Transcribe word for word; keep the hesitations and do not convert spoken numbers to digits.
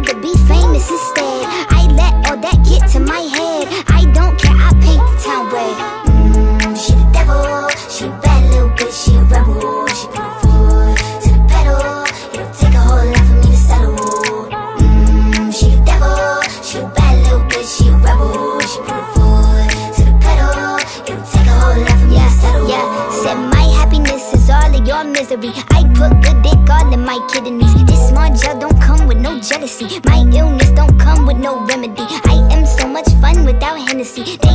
rather be famous instead. I let all that get to my head. I don't care, I paint the town red. Mmm, she the devil, she a bad little bitch, she a rebel. She put her foot to the pedal, it'll take a whole lot for me to settle. Mmm, she the devil, she a bad little bitch, she a rebel. She put her foot to the pedal, it'll take a whole lot for me to settle. Yeah, said my happiness is all of your misery. I put good dick all in my kidneys. This small gel don't come with no jealousy. My illness don't come with no remedy. I am so much fun without Hennessy. They